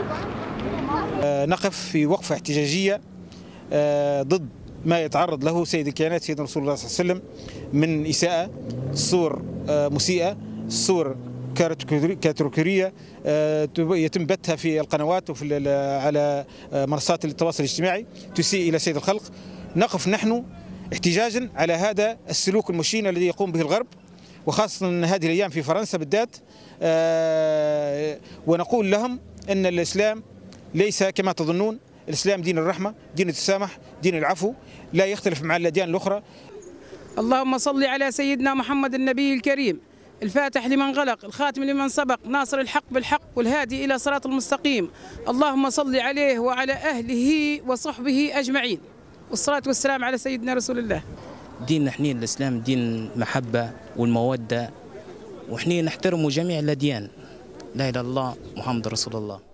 نقف في وقفة احتجاجية ضد ما يتعرض له سيد الكائنات سيدنا رسول الله صلى الله عليه وسلم من إساءة، صور مسيئة، صور كاريكاتورية يتم بثها في القنوات وفي على منصات التواصل الاجتماعي تسيء إلى سيد الخلق. نقف نحن احتجاجا على هذا السلوك المشين الذي يقوم به الغرب، وخاصة هذه الأيام في فرنسا بالذات، ونقول لهم أن الإسلام ليس كما تظنون. الإسلام دين الرحمة، دين التسامح، دين العفو، لا يختلف مع الأديان الأخرى. اللهم صل على سيدنا محمد النبي الكريم الفاتح لمن غلق، الخاتم لمن سبق، ناصر الحق بالحق والهادي إلى صراط المستقيم. اللهم صل عليه وعلى أهله وصحبه أجمعين، والصلاة والسلام على سيدنا رسول الله. ديننا احنا الإسلام دين المحبة والمودة، وإحنا نحترم جميع الأديان. لا إله إلا الله محمد رسول الله.